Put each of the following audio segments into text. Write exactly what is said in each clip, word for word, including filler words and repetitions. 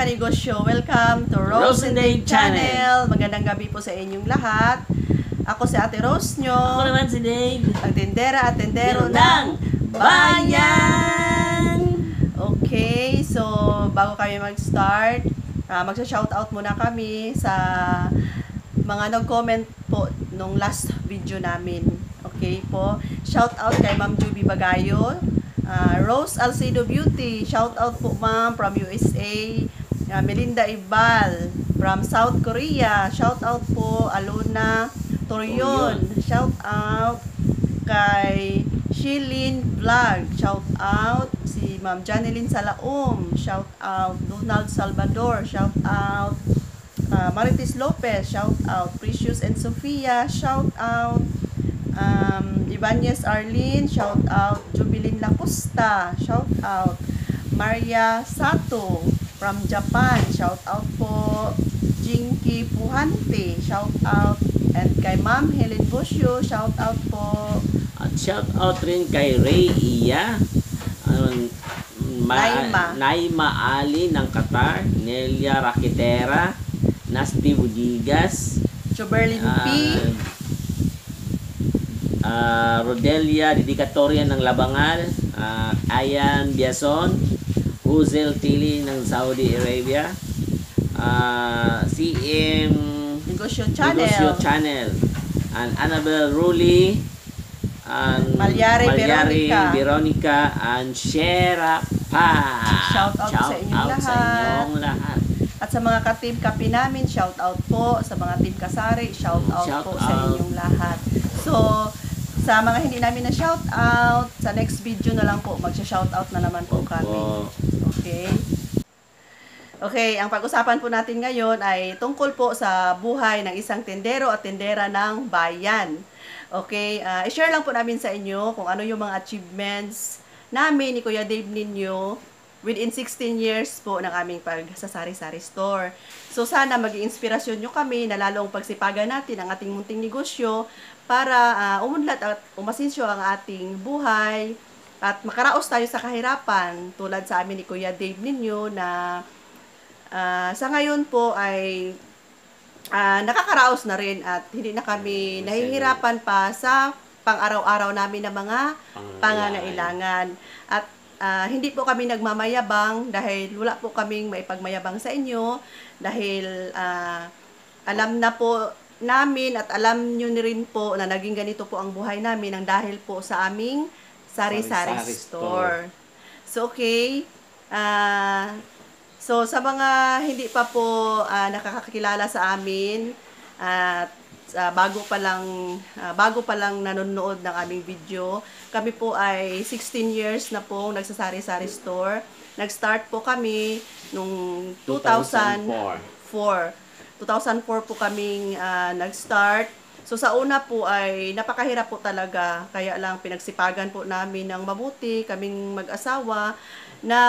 Negosyo. Welcome to Rose and Dave Channel. Magandang gabi po sa inyong lahat. Ako si Ate Rose nyo. Ako naman si Dave. Ang tindera at tindero Tindero ng ng bayan. Okay, so bago kami mag-start, uh, magsa-shoutout muna kami sa mga nag-comment po nung last video namin. Okay po. Shoutout kay Ma'am Juby Bagayo. Uh, Rose Alcedo Beauty, shout out po ma'am from U S A. uh, Melinda Ibal from South Korea, shout out po. Alona Torion, shout out kay Shilin Vlog, shout out si ma'am Janelyn Salaum, shout out Donald Salvador, shout out uh, Marites Lopez, shout out Precious and Sofia, shout out Um, Ibanez Arlene, shout out. Jubilin Lacosta, shout out. Maria Sato from Japan, shout out po. Jinky Puhante, shout out. And kay Ma'am Helen Busio, shout out po. At shout out rin kay Ray Iya, um, Naima. Naima Ali ng Qatar, Nelia Raquetera, Nasty Budigas, Choberlin P. uh, Uh, Rodelia Dedicatoria ng Labangal, uh, Ayan Biason, Uzel Tili ng Saudi Arabia, uh, C M Negosyo Channel, Negosyo Channel, and Annabel Ruli, and Malyari Veronica. Veronica, and Shera Pa. Shout out sa inyong out lahat. sa inyong lahat. At sa mga ka-team kapi namin, shout out po. Sa mga team kasari, shout out Shout po out. sa inyong lahat. So, sa mga hindi namin na shout out, sa next video na lang po, magsha-shout out na naman po kami. Okay? Okay, ang pag-usapan po natin ngayon ay tungkol po sa buhay ng isang tendero at tendera ng bayan. Okay, uh, i-share lang po namin sa inyo kung ano yung mga achievements namin ni Kuya Dave ninyo within sixteen years po ng aming pag-sasari-sari store. So sana maging inspirasyon nyo kami na lalong pagsipagan natin ang ating munting negosyo para uh, umunlad at umasinsyo ang ating buhay at makaraos tayo sa kahirapan tulad sa amin ni Kuya Dave ninyo na uh, sa ngayon po ay uh, nakakaraos na rin at hindi na kami nahihirapan pa sa pang-araw-araw namin na mga pangangailangan. At uh, hindi po kami nagmamayabang dahil wala po kaming maipagmayabang sa inyo dahil uh, alam na po namin at alam nyo ni rin po na naging ganito po ang buhay namin ang dahil po sa aming sari-sari Sari-sari store. So, okay. Uh, so, sa mga hindi pa po uh, nakakakilala sa amin at uh, bago pa lang uh, bago pa lang nanonood ng aming video, kami po ay sixteen years na po nagsasari-sari store. Nag-start po kami nung two thousand four. two thousand four po kaming uh, nag-start. So sa una po ay napakahirap po talaga. Kaya lang pinagsipagan po namin ng mabuti, kaming mag-asawa, na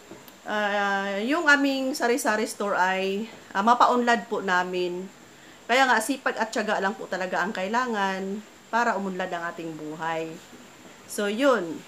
uh, yung aming sari-sari store ay uh, mapaunlad po namin. Kaya nga sipag at tiyaga lang po talaga ang kailangan para umunlad ang ating buhay. So yun.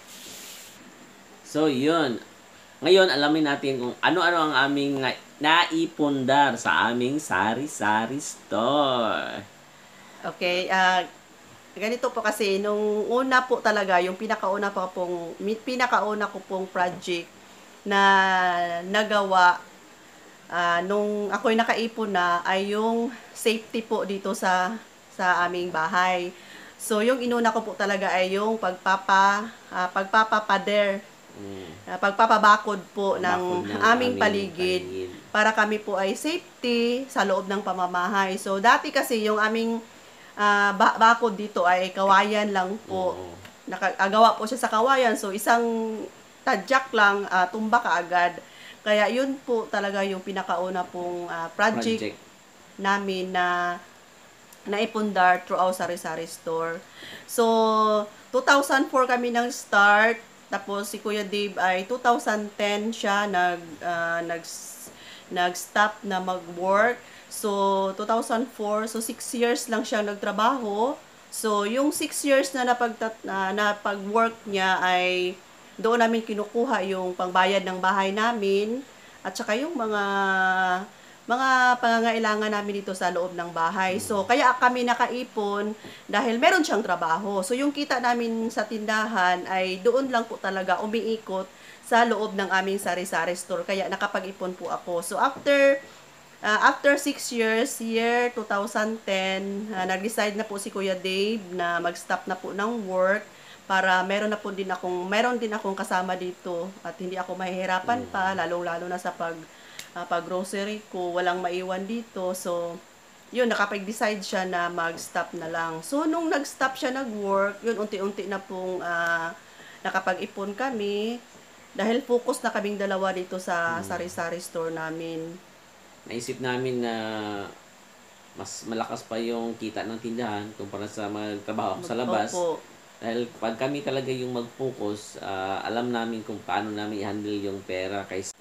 So yun. Ngayon alamin natin kung ano-ano ang aming naipundar sa aming sari-sari store. Okay, uh, ganito po kasi, nung una po talaga, yung pinakauna po pong, pinakauna ko pong project na nagawa uh, nung ako'y nakaipon na ay yung safety po dito sa sa aming bahay. So, yung inuna ko po talaga ay yung pagpapa, uh, pagpapapader, Uh, pagpapabakod po ng, ng aming paligid, paligid para kami po ay safety sa loob ng pamamahay. So, dati kasi yung aming uh, bakod dito ay kawayan lang po. Oo. Nakagawa po siya sa kawayan. So, isang tadyak lang, uh, tumba ka agad. Kaya yun po talaga yung pinakauna pong uh, project, project namin na naipundar throughout sari-sari store. So, two thousand four kami nang start. Tapos si Kuya Dave ay two thousand ten siya nag uh, nag nag-stop na mag-work. So two thousand four, so six years lang siya nagtrabaho. So yung six years na napag na, na pag-work niya ay doon namin kinukuha yung pangbayad ng bahay namin at saka yung mga mga pangangailangan namin dito sa loob ng bahay. So, kaya kami nakaipon dahil meron siyang trabaho. So, yung kita namin sa tindahan ay doon lang po talaga umiikot sa loob ng aming sari-sari store. Kaya nakapag-ipon po ako. So, after uh, after six years, year two thousand ten, uh, nag-decide na po si Kuya Dave na mag-stop na po ng work para meron na po din akong meron din akong kasama dito at hindi ako mahihirapan pa, lalong-lalo na sa pag uh, pag-grocery ko, walang maiwan dito. So, yun, nakapag-decide siya na mag-stop na lang. So, nung nag-stop siya nag-work, yun, unti-unti na pong uh, nakapag-ipon kami dahil focus na kaming dalawa dito sa hmm. sari-sari store namin. Naisip namin na mas malakas pa yung kita ng tindahan kumpara sa magtrabaho ako sa labas. Opo. Dahil pag kami talaga yung mag-focus, uh, alam namin kung paano namin i-handle yung pera. Kaysa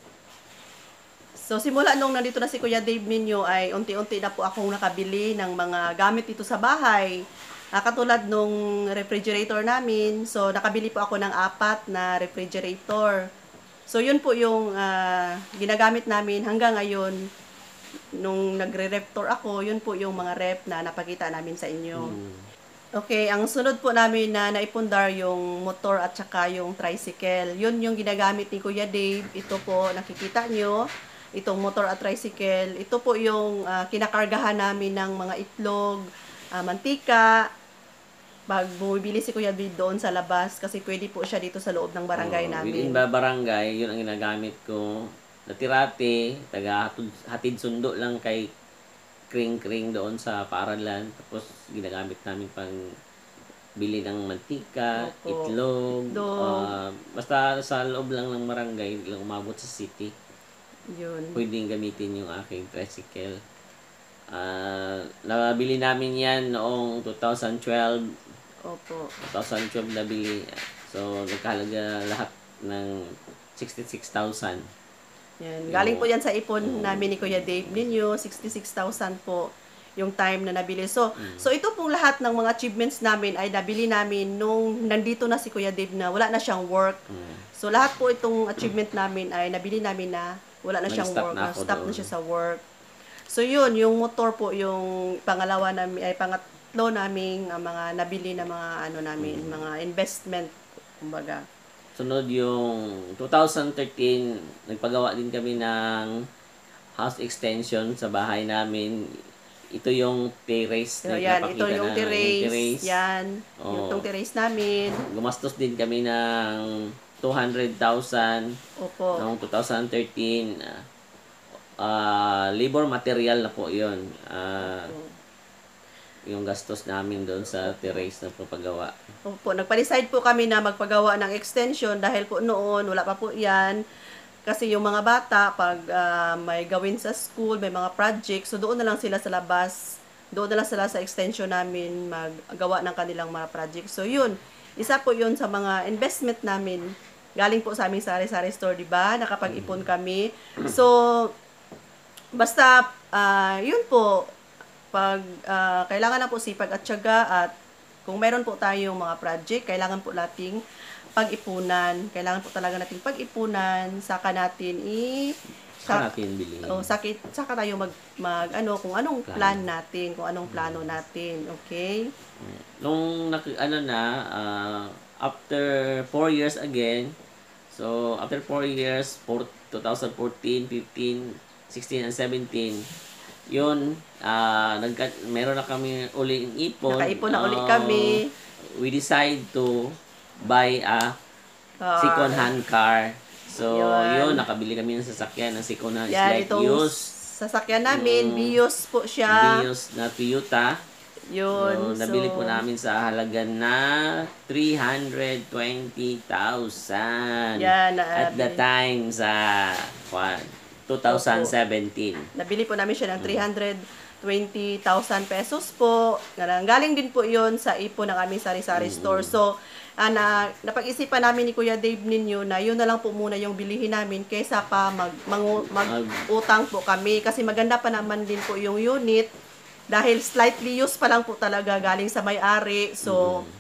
So, simula nung nandito na si Kuya Dave ninyo ay unti-unti na po akong nakabili ng mga gamit dito sa bahay. Uh, katulad nung refrigerator namin. So, nakabili po ako ng apat na refrigerator. So, yun po yung uh, ginagamit namin hanggang ngayon. Nung nagre-rep tour ako, yun po yung mga rep na napakita namin sa inyo. Hmm. Okay, ang sunod po namin na naipundar yung motor at saka yung tricycle. Yun yung ginagamit ni Kuya Dave. Ito po, nakikita nyo. Itong motor at tricycle. Ito po yung uh, kinakargahan namin ng mga itlog, uh, mantika. Pag bumibili si Kuya Dave doon sa labas kasi pwede po siya dito sa loob ng barangay oh, namin. Within ba barangay, yun ang ginagamit ko. Natirate, taga hatid sundo lang kay kring-kring doon sa paaralan. Tapos ginagamit namin pang bili ng mantika, Opo. itlog. Uh, basta sa loob lang ng barangay, lang umabot sa city. Yun. Pwedeng gamitin yung aking tricycle. Uh, nabili namin yan noong two thousand twelve. Opo. two thousand twelve nabili. So, nagkahalaga lahat ng sixty-six thousand. Yan. Galing po yan sa ipon um, namin ni Kuya Dave ninyo, sixty-six thousand po yung time na nabili. So, mm. so ito pong lahat ng mga achievements namin ay nabili namin nung nandito na si Kuya Dave na wala na siyang work. Mm. So, lahat po itong achievement namin ay nabili namin na wala na siyang work. Na stop doon. na siya sa work. So, yun, yung motor po, yung pangalawa namin, ay pangatlo naming uh, mga nabili na mga ano namin, mm. mga investment, kumbaga. Sunod yung two thousand thirteen, nagpagawa din kami ng house extension sa bahay namin. Ito yung terrace so, na yan, ito yung na, terrace, yung terrace. Yan, oh, yung itong terrace namin. Gumastos din kami ng two hundred thousand Opo. noong two thousand thirteen. Uh, labor material na po yun. Uh, yung gastos namin doon sa terrace na pagpagawa. Opo, nagpa-decide po kami na magpagawa ng extension dahil po noon, wala pa po yan. Kasi yung mga bata, pag uh, may gawin sa school, may mga project, so doon na lang sila sa labas. Doon na lang sila sa extension namin maggawa ng kanilang mga project. So yun, isa po yun sa mga investment namin. Galing po sa aming sari-sari store, di ba? Nakapag-ipon kami. So, basta, uh, yun po, pag uh, kailangan na po sipag at tiyaga at kung meron po tayong mga project, kailangan po nating pag-ipunan. Kailangan po talaga nating pag-ipunan, saka natin i saka natin bilhin. Oh, saka, saka tayo mag, mag ano kung anong plan, plan natin, kung anong plano natin, okay? Nung ano na uh, after four years again, so after four years, twenty fourteen, fifteen, sixteen and seventeen, yun, uh, nagka, meron na kami uling ipon. Nakaipon na uh, ulit kami. We decide to buy a car. second hand car. So, yun, yun nakabili kami ng sasakyan ng second hand. Yan, like Vios. Sasakyan namin, um, Vios po siya. Vios na Toyota. Yun. So, nabili so, po namin sa halaga na three hundred twenty thousand. Yan, at the time sa kwan, twenty seventeen. Nabili po namin siya ng three hundred twenty thousand pesos po. Galing din po yun sa ipon ng aming sari-sari mm-hmm. store. So, uh, na, napag-isipan namin ni Kuya Dave ninyo na yun na lang po muna yung bilihin namin kaysa pa mag, mag, mag-utang po kami. Kasi maganda pa naman din po yung unit. Dahil slightly used pa lang po talaga galing sa may-ari. So, mm-hmm.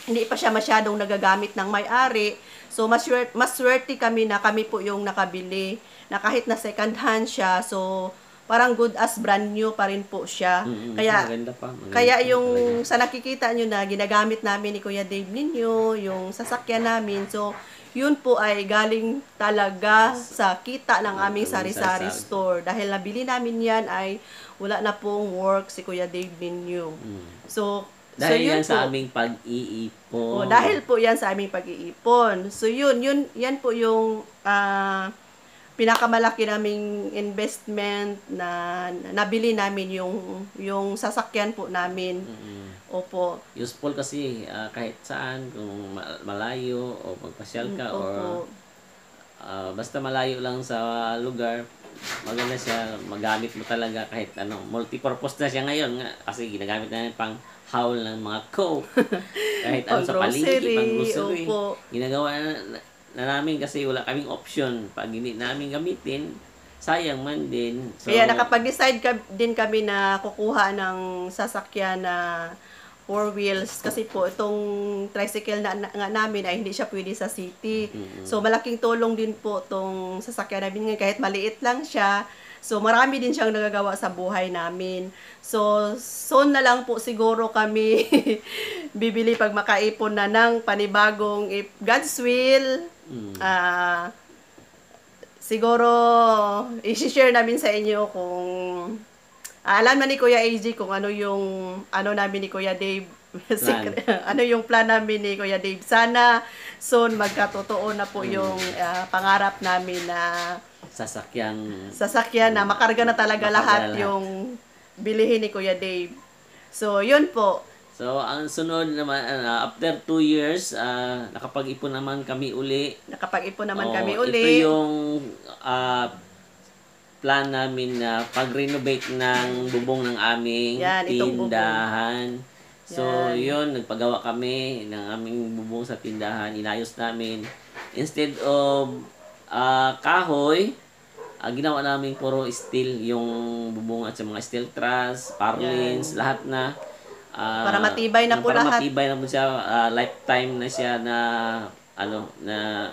hindi pa siya masyadong nagagamit ng may-ari. So, mas, swerte, mas swerte kami na kami po yung nakabili, na kahit na second hand siya, so, parang good as brand new pa rin po siya. Mm-mm, Kaya, maganda pa. Maganda kaya pa yung talaga. sa nakikita nyo na ginagamit namin ni Kuya Dave ninyo, yung sasakyan namin, so, yun po ay galing talaga sa kita ng aming sari-sari sari-sari. store. Dahil nabili namin yan ay wala na pong work si Kuya Dave ninyo. Mm. So, Dahil so yun yan sa po. aming pag-iipon. Oh, dahil po yan sa aming pag-iipon. So yun, yun yan po yung ah, pinakamalaki naming investment na nabili namin yung yung sasakyan po namin. Mm-mm. Opo. Useful kasi ah, kahit saan, kung ma- malayo o magpasyal ka or Opo. ah, basta malayo lang sa lugar, maganda siya, magamit mo talaga kahit ano. Multi-purpose na siya ngayon nga kasi ginagamit namin pang haul ng mga coke. Kahit ano Pang sa palengke, grocery, pang grocery. opo. Ginagawa na, na, na namin kasi wala kaming option. Pag hindi namin gamitin, sayang man din. So, Kaya nakapag-decide ka, din kami na kukuha ng sasakyan na four wheels kasi po itong tricycle na, na, nga namin ay hindi siya pwede sa city. Mm-mm. So malaking tulong din po itong sasakyan namin ngayon kahit maliit lang siya. So marami din siyang nagagawa sa buhay namin. So soon na lang po siguro kami bibili pag makaipon na ng panibagong if God's will. mm, Ah, siguro i-share namin sa inyo kung ah, alam na ni Kuya A J kung ano yung ano namin ni Kuya Dave secret- ano yung plan namin ni Kuya Dave. Sana soon magkatotoo na po yung ah, pangarap namin na sasakyang sasakyan na makarga na talaga Makarga lahat, na lahat. yung bilihin ni Kuya Dave. So, yun po. So, ang sunod naman, ah, after two years, ah, nakapag-ipon naman kami uli. Nakapag-ipon naman Oo, kami Ito uli. yung ah, plan namin na pag-renovate ng bubong ng aming Yan, itong bubong. tindahan. So, Yan. yun, nagpagawa kami ng aming bubong sa tindahan. Inayos namin. Instead of ah, kahoy, ah, ginawa namin puro steel yung bubong at sa mga steel truss, parlins, lahat na. ah, Para matibay na po para lahat. matibay na po siya. ah, lifetime na siya na ano na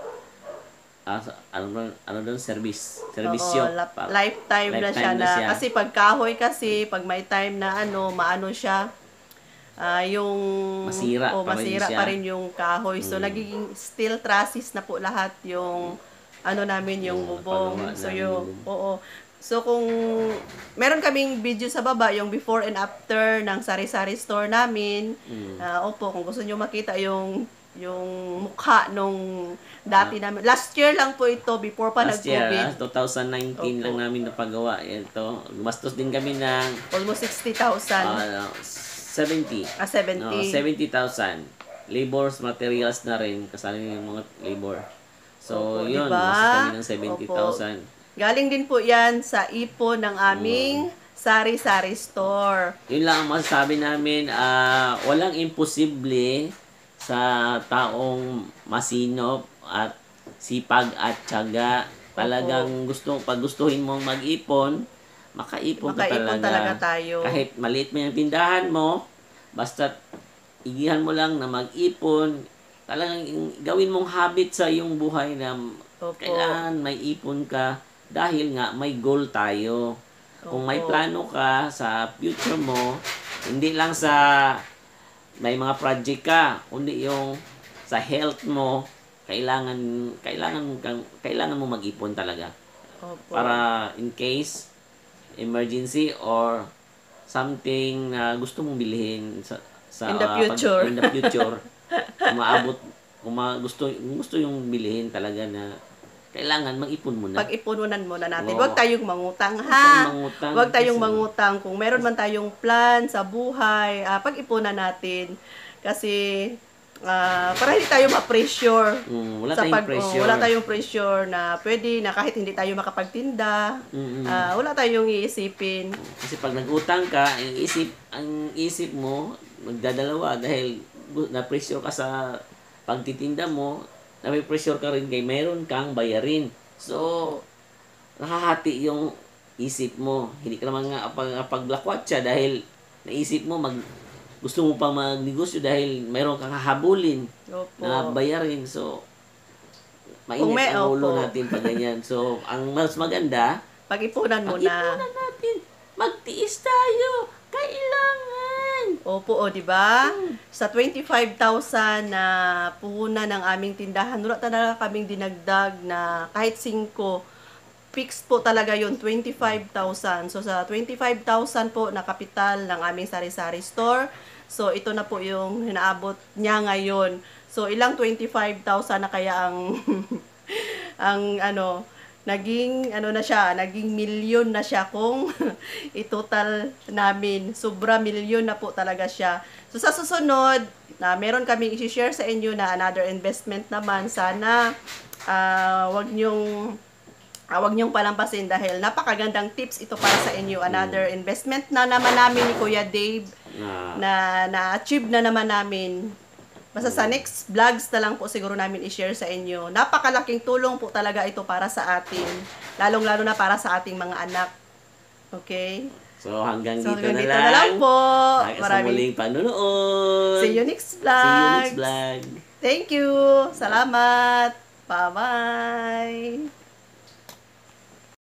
ah, sa- ano doon- ano doon service servisyo. Oo, lap- Pa- lifetime, na siya lifetime na, na siya. kasi pag kahoy kasi pag may time na ano maano siya ah, yung Masira o pa rin masira siya. pa rin yung kahoy. So Mm. nagiging steel trusses na po lahat yung ano namin yung Yung bubong. napagawa So namin yung yung oo. So kung meron kaming video sa baba yung before and after ng sari-sari store namin. Mm. Ah, opo, kung gusto niyo makita yung yung mukha nung dati namin. Last year lang po ito before pa Last year, nag-COVID. ah, twenty nineteen Opo. lang namin napagawa. Ito, gumastos din kami ng Almost sixty thousand. ah, seventy. ah, seventy. No, seventy thousand. Labors, materials na rin. Kasali yung mga labor. So, Opo, yun. diba? Gumastos kami ng seventy thousand. Galing din po yan sa ipon ng aming sari-sari store. Yun lang ang masasabi namin. ah, walang imposible sa taong masinop at sipag at tiyaga. Talagang gusto, pag gustuhin mong mag-ipon, makaipon ka Makaipon talaga. talaga tayo. Kahit maliit mo yung tindahan mo, basta igihan mo lang na mag-ipon, talagang gawin mong habit sa iyong buhay na Opo. kailangan may ipon ka dahil nga may goal tayo. Kung may Opo. plano ka sa future mo, hindi lang sa may mga project ka, kundi yung sa health mo, kailangan kailangan kang kailangan mo mag-ipon talaga Opo. para in case emergency or something na gusto mong bilhin sa sa In the ah, future. pag, in the future kung maabot kung ma, gusto kung gusto yung bilhin talaga na kailangan mag-ipon muna. Pag-ipununan muna natin. Oo. Huwag tayong mangutang, Huwag ha? tayong mangutang. Huwag tayong Kasi- mangutang. Kung meron man tayong plan sa buhay, ah, pag-ipunan natin. Kasi, ah, para hindi tayo ma-pressure. Mm, wala sa tayong pag- oh, pressure. wala tayong pressure na pwede na kahit hindi tayo makapagtinda, Mm-mm. ah, wala tayong iisipin. Kasi pag nag-utang ka, ang isip, ang isip mo, magdadalawa dahil gu- na-pressure ka sa pagtitinda mo, na-pressure ka rin kay meron kang bayarin. So, nakahati yung isip mo. Hindi ka naman nga pag, paglakwat siya dahil naisip mo mag gusto mo pa magnegosyo dahil mayroon kang hahabulin Opo. na bayarin. So, mainit Kung may- ang ulo opo. natin pag ganyan. So, ang mas maganda, Pag-ipunan muna. pag-ipunan natin. Magtiis tayo. Kailangan. Opo, o, di ba? Sa twenty-five thousand na puhunan ng aming tindahan, wala talaga kaming dinagdag na kahit singko. Fixed po talaga yun, twenty-five thousand. So, sa twenty-five thousand po na kapital ng aming sari-sari store. So, ito na po yung hinaabot niya ngayon. So, ilang twenty-five thousand na kaya ang ang ano, naging ano na siya, naging milyon na siya kung itotal namin. Sobra milyon na po talaga siya. So sa susunod, na meron kaming i-share sa inyo na another investment naman. Sana uh, wag nyong uh, wag nyong palampasin dahil napakagandang tips ito para sa inyo. Another investment na naman namin ni Kuya Dave na na na-achieve na naman namin. Basta sa next vlogs na lang po siguro namin i-share sa inyo. Napakalaking tulong po talaga ito para sa atin. Lalong-lalo na para sa ating mga anak. Okay? So, hanggang So, dito, hanggang na, dito lang. na lang po. Hanggang sa Maraming muling panunood. see you next See you vlog. next vlog. Thank you. Salamat. Bye-bye.